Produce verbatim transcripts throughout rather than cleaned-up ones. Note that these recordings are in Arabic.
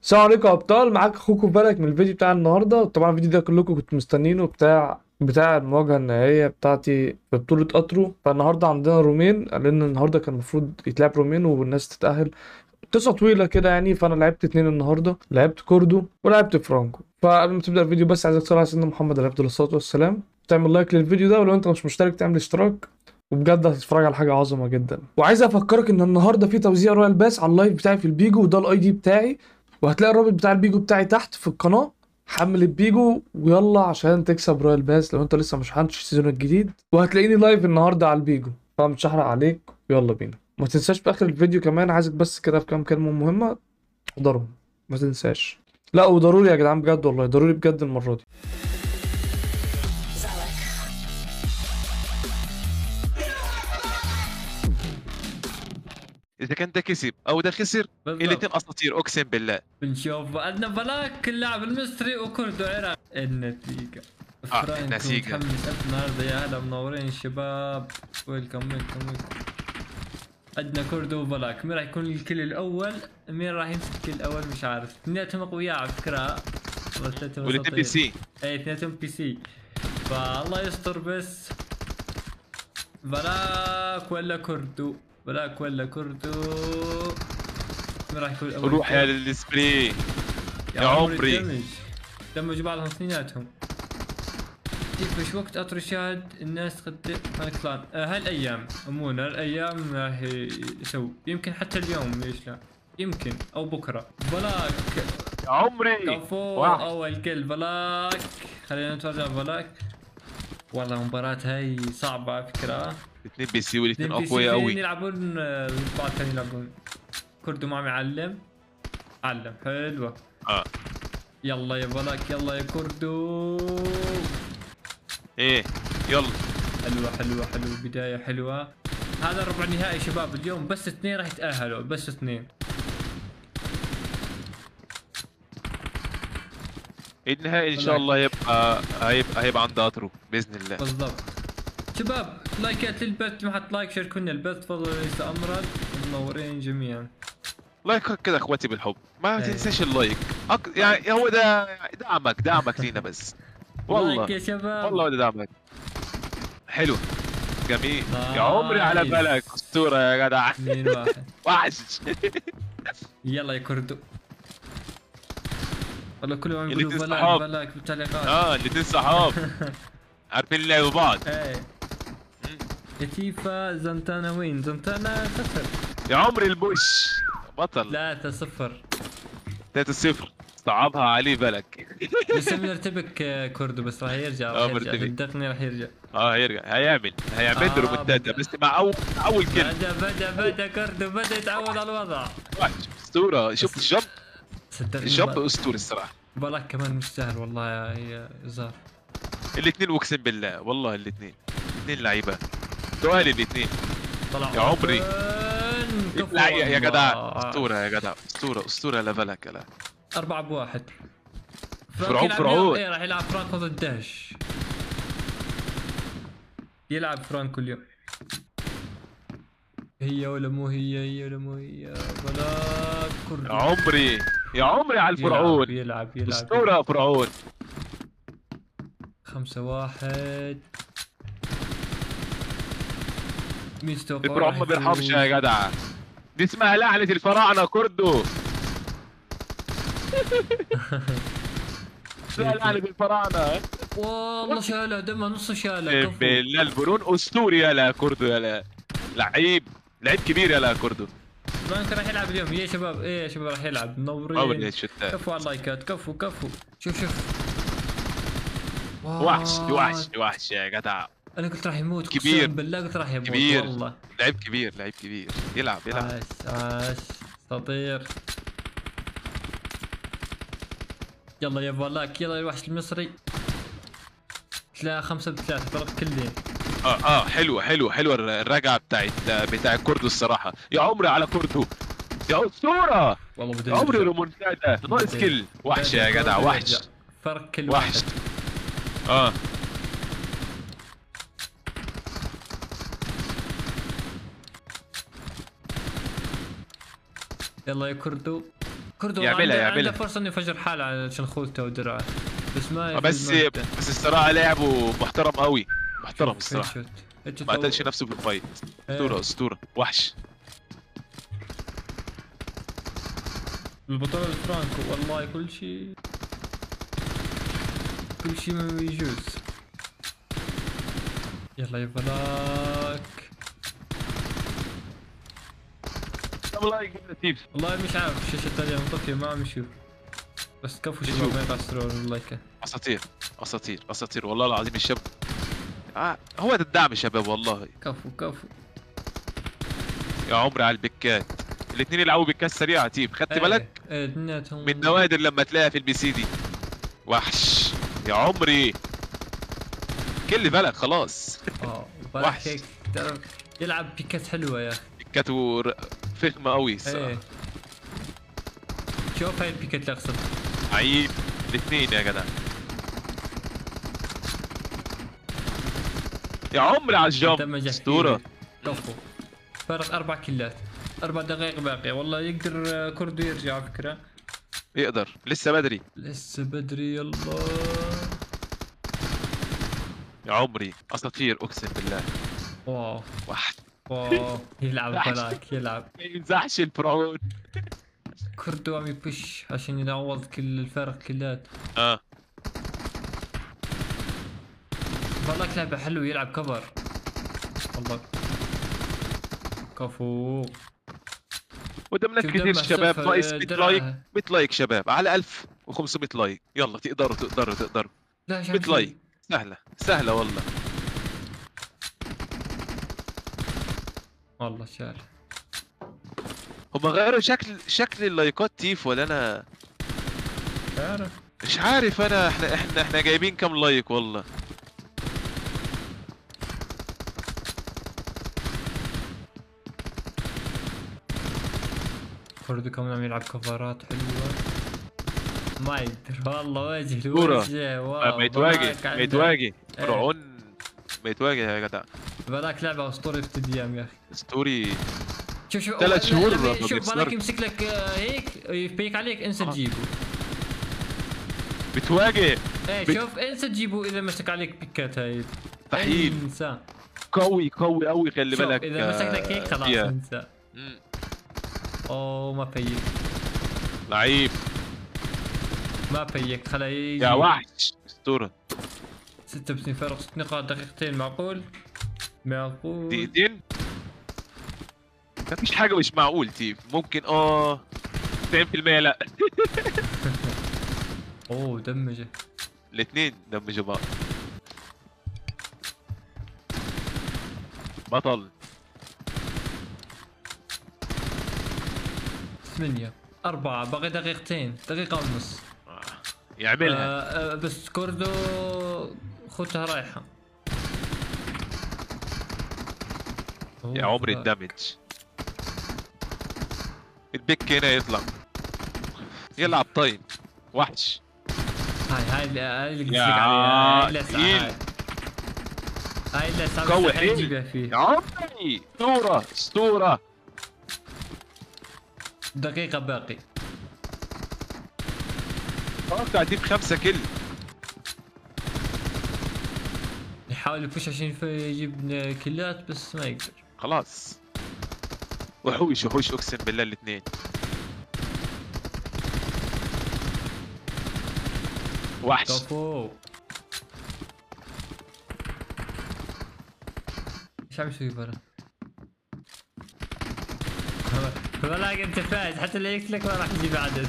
السلام عليكم يا ابطال، معاك اخوكم بالك من الفيديو بتاع النهارده. طبعا الفيديو ده كلكم كنتوا مستنيينه، بتاع بتاع المواجهه النهائيه بتاعتي في بطوله اترو. فالنهارده عندنا رومين، لان النهارده كان المفروض يتلعب رومين والناس تتاهل. قصه طويله كده يعني. فانا لعبت اتنين النهارده، لعبت كوردو ولعبت فرانكو. فقبل ما تبدا الفيديو بس عايزك تصلي على سيدنا محمد عليه افضل الصلاه والسلام، تعمل لايك للفيديو ده، ولو انت مش مشترك تعمل اشتراك. وبجد هتتفرج على حاجه عظمه جدا. وعايز افكرك ان النهارده في توزيع رويال باس على اللايف بتاعي في البيجو، وده الاي دي بتاعي، وهتلاقي الرابط بتاع البيجو بتاعي تحت في القناه. حمل البيجو ويلا عشان تكسب رويال باس لو انت لسه مش حنتش السيزون الجديد. وهتلاقيني لايف النهارده على البيجو، فمش هحرق عليك. يلا بينا. ما تنساش في اخر الفيديو كمان، عايزك بس كده في كام كلمه مهمه احضرهم، ما تنساش. لا وضروري يا جدعان، بجد والله ضروري بجد المره دي. اذا كان ده كسب او ده خسر بالضبط. الاثنين اساطير اقسم بالله. بنشوف عندنا بلاك اللاعب المصري وكردو عراق. النتيجة اه فرانكو النتيجة متحمس ألف النهارده. يا هلا منورين شباب. ويلكم ويلكم ويلكم. عندنا كردو وبلاك. مين راح يكون الكل الأول؟ مين راح يمسك الكل الأول؟ مش عارف. اثنيناتهم أقوياء على فكرة. ثلاثتهم والاثنين بي سي. اي اثنيناتهم بي سي. فالله يستر بس. بلاك ولا كردو؟ بلاك ولا كردو؟ مين راح يكون الأول؟ روح يا للسبري يا عمري. دمج دمجوا بعضهم اثنيناتهم. كيف في وقت اطرشاد الناس تقدم مالك كلان. آه هالايام عموما هالايام راح يسوي، يمكن حتى اليوم ليش لا، يمكن او بكره. بلاك يا عمري كفو واحد. اول كل بلاك. خلينا نتوزع بلاك. والله المباراة هاي صعبة على فكرة. الاثنين بي سي والاثنين اثنين بي سي اقوياء فين قوي. يلعبون، آه، البعض كانوا يلعبون. كردو معي علم علم حلوة. اه يلا يا بلاك يلا يا كردو. ايه يلا. حلوة حلوة حلوة بداية حلوة. هذا ربع نهائي شباب اليوم، بس اثنين راح يتأهلوا، بس اثنين. النهائي ان شاء الله يبقى هيبقى هيبقى عند اترو باذن الله. بالضبط. شباب لايكات للبث، ما حط لايك شاركونا البث تفضلوا ليس امرا. منورين جميعا. لايك كده اخواتي بالحب، ما ايه. تنساش اللايك. أك... يعني هو ده دعمك دعمك لينا بس. والله لايك يا شباب. والله هو ده دعمك. حلو جميل نايس. يا عمري على بالك اسطوره يا جدع. اثنين واحد. وحش. يلا يا كردو. والله كلهم عم يقولوا الاثنين بلاك صحاب. بلاك بالتعليقات. اه الاثنين صحاب عارفين يلعبوا بعض. ايه. كتيفا زنتانا وين؟ زنتانا صفر. يا عمري البوش بطل. ثلاثة صفر. ثلاثة صفر صعبها عليه بالك. لسه مرتبك، آه، كردو بس راح يرجع، راح اه يرجع مرتبك. صدقني راح يرجع. اه هيرجع هيعمل هيعمل آه، رومنتادا بس مع اول اول كلمه. بدا بدا بدا كردو بدا يتعود على الوضع. وحش اسطوره. شفت الجمب صدقني الجمب بلا- اسطوري الصراحه. بلاك كمان مش سهل والله يا يا زار. الاثنين اقسم بالله والله الاثنين اثنين لعيبه سؤالي الاثنين. طلع يا عمري. أوبن. كفو لا يا يا جدع والله. اسطوره يا جدع اسطوره اسطوره لا بالك لا. أربعة بواحد. فرعون يلعب فرعون. اليوم. ايه راح يلعب فرانكو ضد دهش. يلعب فرانكو اليوم. هي ولا مو هي؟ هي ولا مو هي؟ بلاك كردو. يا عمري يا عمري على يلعب الفرعون. يلعب يلعب. اسطوره فرعون. خمسة واحد. مين ستوقع؟ الفرعون ما بيرحمش يا جدع. دي اسمها لعنه الفراعنه كردو. اسمها لعنه الفراعنه. والله شاله دمه نص شاله. كفو. بالله البرون اسطوري يا لا كردو يا لا. لعيب لعيب كبير يا لا كردو. فرانك راح يلعب اليوم. يا شباب ايه يا شباب راح يلعب منورين. اول الشتات. كفو على اللايكات. كفو كفو. شوف شوف. وحش وات. وحش وحش يا جدع. انا قلت راح يموت. كبير. اقسم بالله قلت راح يموت كبير. والله. لعيب كبير لعيب كبير يلعب يلعب. عاش عاش. اساطير. يلا يا بلاك يلا يا الوحش المصري. تلاقي خمسة بثلاثة ضرب كلين. اه اه حلوه حلوه حلوه الرجعه بتاعت بتاع كردو الصراحه. يا عمري على كردو يا اسطوره. والله بدي يا عمري رومونتادا ناقص كل. وحش يا جدع وحش. فرق كل وحش. واحد. اه يلا يا كردو. كردو يعملها عنده, عنده يعملها فرصه انه يفجر حاله عشان خوذته ودرعه، بس ما بس ما يقدر. بس الصراحه لعبه محترم قوي، محترم شوف الصراحه. هيدشوت هيدشوت ما قتلش أو- نفسه في الفايت. إيه. اسطوره اسطوره وحش. البطولة الفرانكو والله كل شيء كل شيء ما يجوز. يلا يا بلاك. والله يقول تيبس. والله مش عارف الشاشة التانية مطفية ما عم يشوف، بس كفو شباب يشوف. ما يقصرون اللايكة. اساطير اساطير اساطير والله العظيم الشاب. آه هو ده الدعم يا شباب والله. كفو كفو. يا عمري على البكات، الاثنين يلعبوا بكات سريعه تيب، خدت ايه بالك؟ ايه اثنيناتهم من نوادر لما تلاقيها في البي سي دي. وحش يا عمري، كل بالك خلاص. اه وحش. بالك هيك تعرف يلعب بيكات حلوة يا اخي. بكاته ر- فخمه قوي الصراحه. ايه شوف هاي البيكات اللي اقصد. عيب الاثنين يا جدع. يا عمري على الجمب دمج اسطوره. كفو. فرق اربع كيلات، اربع دقائق باقية، والله يقدر آه، كردو يرجع على فكرة. يقدر لسه بدري لسه بدري يلا. يا عمري، اساطير اقسم بالله. واو واحد واو يلعب بلاك يلعب. ما يمزحش الفرعون. كردو عم يبش عشان يعوض كل الفرق كلات. اه بلاك لعبة حلوة يلعب كفر والله. كفو. ودمنا شوف كثير دمه شباب، صفر، ناقص آه، مية درع. لايك. مية لايك شباب على ألف وخمسمية لايك، يلا تقدروا تقدروا تقدروا. لا شو مية عم يسوي؟ لايك سهله سهله والله. والله شال. هم غيروا شكل شكل اللايكات تيف ولا انا تعرف مش عارف. انا احنا احنا احنا جايبين كام لايك والله. كردو كمان عم يلعب كفرات حلوة. ما يقدر والله واجه كورة. الوجه. واو ما يتواجه بلاك ما عنده- يتواجه إيه. فرعون، ما يتواجه يا جدع. بلاك لعبة اسطورة في ايام يا اخي. اسطوري. شوف شوف ثلاث لا- شهور لا- ما شوف بيخسرش. بلاك يمسك لك آه، هيك يبيك عليك انسى آه. تجيبه. بتواجه ايه بت- شوف انسى تجيبه اذا مسك عليك بيكات هاي. مستحيل. انسى. قوي قوي قوي، خلي شوف بالك. اذا مسك لك هيك خلاص فيها. انسى. مم. اوه ما بيك لعيب ما بيك خلا يجي. يا وحش اسطوره. ستة وستين فرق ست نقاط دقيقتين معقول؟ معقول. دقيقتين مفيش حاجه مش معقول تيف. ممكن اه تسعين بالمية لا. اوه دمجه. الاثنين دمجوا بعض. بطل. ثمانية أربعة باقي دقيقتين دقيقة ونص. آه. يعملها. آه آه بس كوردو خوتها رايحة. يا عمري أوه، الدمج. البيك هنا يطلع يلعب طيب. وحش. هاي هاي اللي- هاي اللي قلت لك يا عليها. هاي اللي أسعى تقيل. هاي. هاي اللي أسعى قوي مستحيل حيل. تجيبها فيه. يا عمري اسطوره اسطوره. دقيقة باقي. توقع تجيب خمسة كل. يحاول يفوش عشان يف- يجيب كلات بس ما يقدر. خلاص. وحوش وحوش اقسم بالله الاثنين. وحش. كفو. ايش عم يسوي برا؟ بلاك انت فايز حتى اللي يقتلك ما راح يجيب عدد.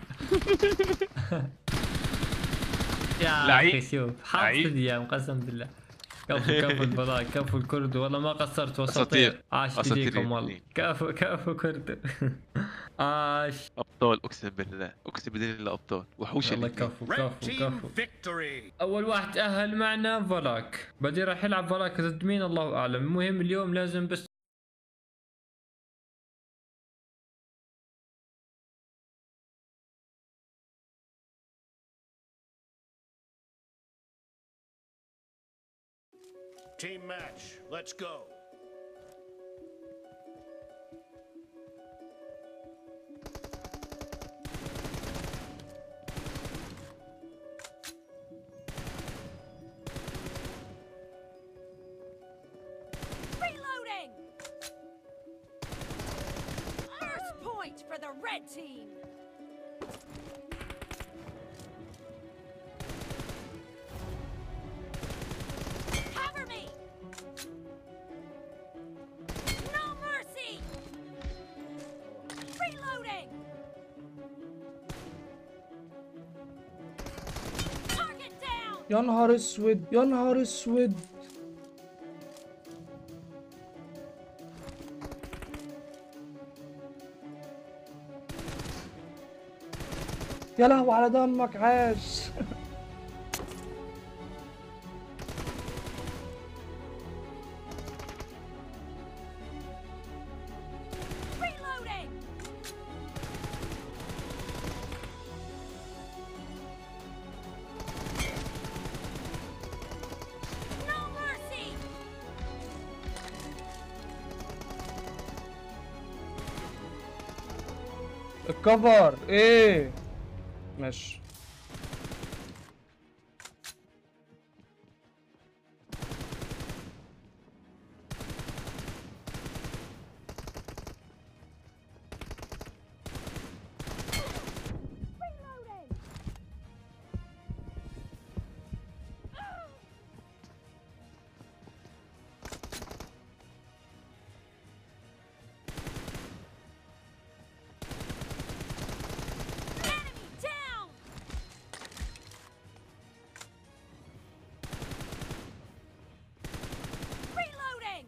يا لعيب. اخي شوف حاط لعيب. ايام قسم بالله. كفو كفو البلاك كفو الكرد والله ما قصرت أساطير. وسطير. عاش أساطير فيكم والله. الاثنين. كفو كفو كرد. عاش. ابطال اقسم بالله، اقسم بالله ابطال وحوش والله الاثنين. كفو Red كفو team كفو. victory. اول واحد تاهل معنا فلاك، بعدين راح يلعب فلاك ضد مين الله اعلم. المهم اليوم لازم بس Team match. Let's go. red team. Cover me. No mercy. Reloading. Target down. يا نهار اسود يا نهار اسود. يا لهوي على دمك عاش. Reloading. No mercy. الكفر ايه ماشي. Reloading. Enemy down. Reloading.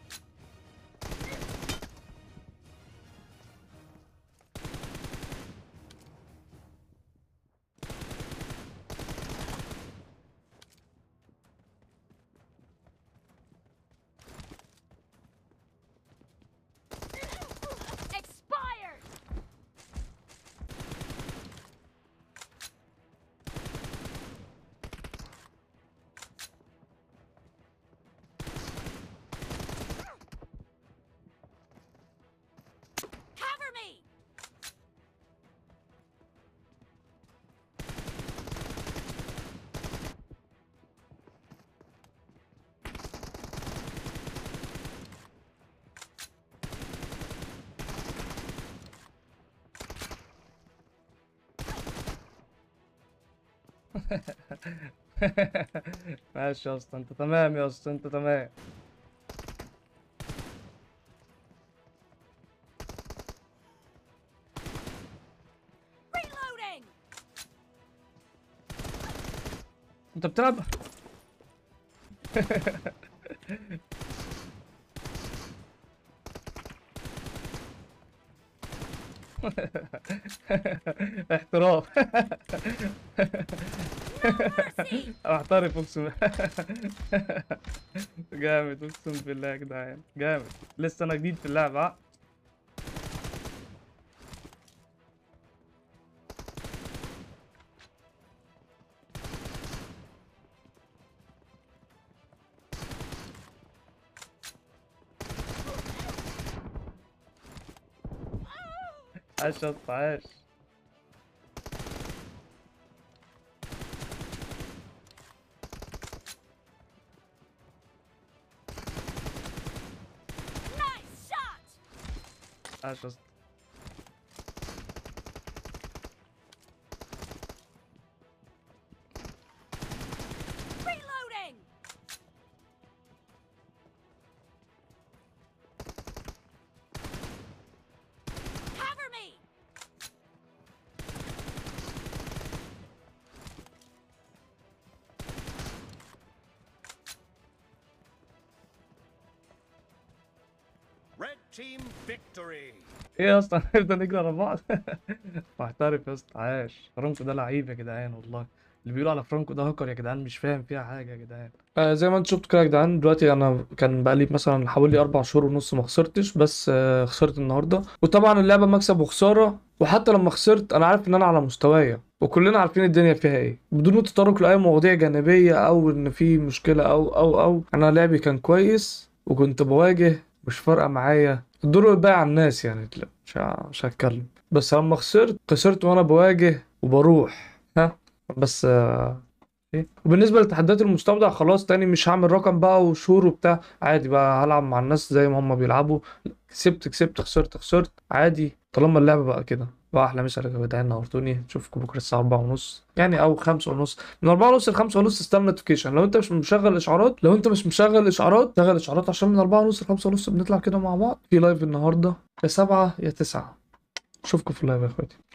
Expired. Cover me. ماشي يا اسطى انت تمام يا اسطى انت تمام. Reloading. انت بتلعب. احتراف. احترف اقسم. جامد اقسم بالله يا جدعان جامد. لسه انا جديد في اللعبة ها. عاش يا اسطى عاش. Nice shot. عاش يا اسطى. Reloading. Cover me. Red team victory. ايه يا اسطى نبدا نجري على بعض. محترف يا اسطى عاش. فرانكو ده لعيب يا جدعان والله. اللي بيقولوا على فرانكو ده هاكر يا جدعان مش فاهم فيها حاجه يا جدعان. آه زي ما انت شفت كده يا جدعان دلوقتي انا كان بقالي مثلا حوالي اربع شهور ونص ما خسرتش بس آه خسرت النهارده. وطبعا اللعبه مكسب وخساره وحتى لما خسرت انا عارف ان انا على مستوايا وكلنا عارفين الدنيا فيها ايه بدون تطرق لاي مواضيع جانبيه او ان في مشكله او او او انا لعبي كان كويس وكنت بواجه مش فارقه معايا الدور الباقي على الناس يعني. لا مش ه- مش هتكلم بس لما خسرت خسرت وانا بواجه وبروح ها بس آه، إيه؟ وبالنسبه لتحديات المستودع خلاص تاني مش هعمل رقم بقى وشهور وبتاع عادي بقى هلعب مع الناس زي ما هم بيلعبوا. كسبت كسبت خسرت خسرت عادي طالما اللعبة بقى كده بقى احلى مسا عليكم يا جدعان، نورتوني. نشوفكم بكره الساعة أربعة ونص يعني او خمسة ونص، من أربعة ونص ل خمسة ونص استنى نوتيفيكيشن. لو انت مش مشغل اشعارات لو انت مش مشغل اشعارات شغل اشعارات، عشان من أربعة ونص ل خمسة ونص بنطلع كده مع بعض في لايف النهارده يا سبعة يا تسعة. اشوفكم في اللايف يا اخواتي.